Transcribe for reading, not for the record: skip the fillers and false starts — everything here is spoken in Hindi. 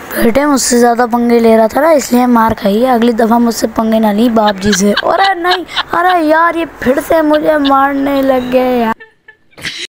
बेटे मुझसे ज़्यादा पंगे ले रहा था ना, इसलिए मार खाई है। अगली दफ़ा मुझसे पंगे ना ली बाप जी से। अरे नहीं, अरे यार ये फिर से मुझे मारने लग गए यार।